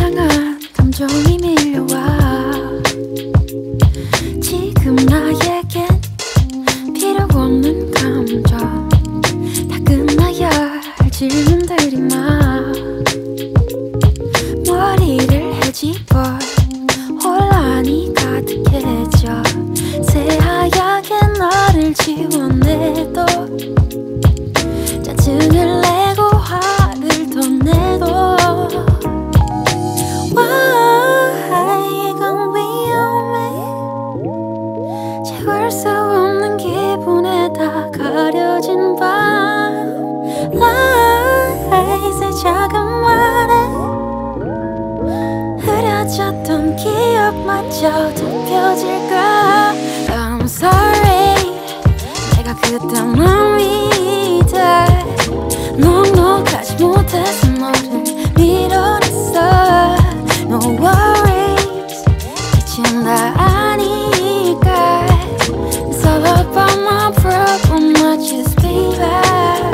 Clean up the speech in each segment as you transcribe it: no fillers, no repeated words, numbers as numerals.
다양한 감정이 밀려와 지금 나에겐 필요 없는 감정 다 끝나야 할 질문들이 많아 머리를 헤집어 혼란이 가득해져 새하얗게 너를 지워내도 짜증을 내고 화를 더 내도 Why 이건 위험해 채울 수 없는 기분에 다 가려진 밤 Lies 작은 말에 흐려졌던 기억마저 덮여질까 I'm sorry 내가 그딴 맘 믿어 넉넉하지 못해서 너를 밀어냈어 No worries 이젠 다 아니까 It's all about my problem not just baby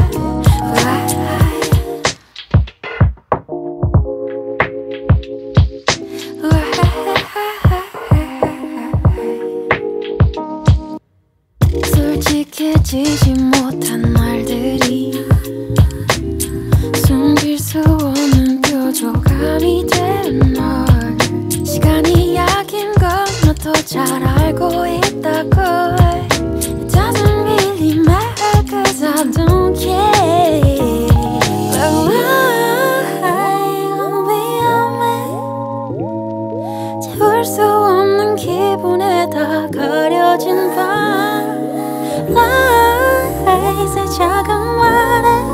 솔직해지지 못한 말들이 숨길 수 없는 뾰족함이 된 널 시간이 약인 건 너도 잘 알고 있다고 It doesn't really matter cause I don't care But 이건 위험해 채울 수 없는 기분에 다 가려진 밤 Lies 작은 말에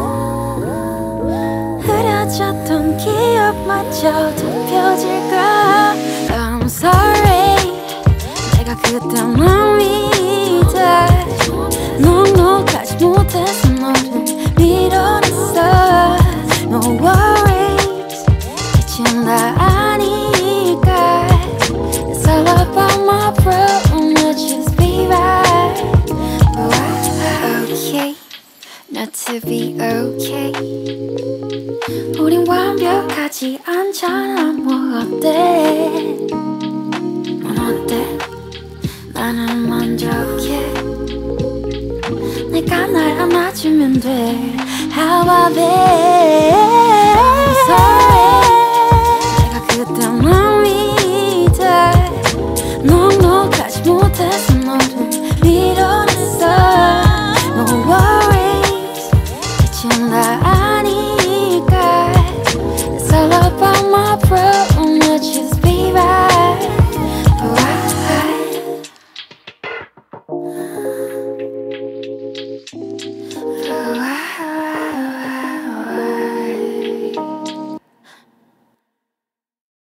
흐려졌던 기억마저 덮여질까 I'm sorry 내가 그딴 맘 믿어 넉넉하지 못해서 너를 밀어냈어 No worries 이젠 다 아니까 It's all about my problem not just be right Okay not to be okay 우린 완벽하지 않잖아 뭐 어때 넌 어때 나는 만족해 내가 날 안아주면 돼 How about that I'm sorry 내가 그딴 맘 믿어 넉넉하지 못해서 너를 밀어냈어 No worries 이젠 다 아니까 It's all about my problem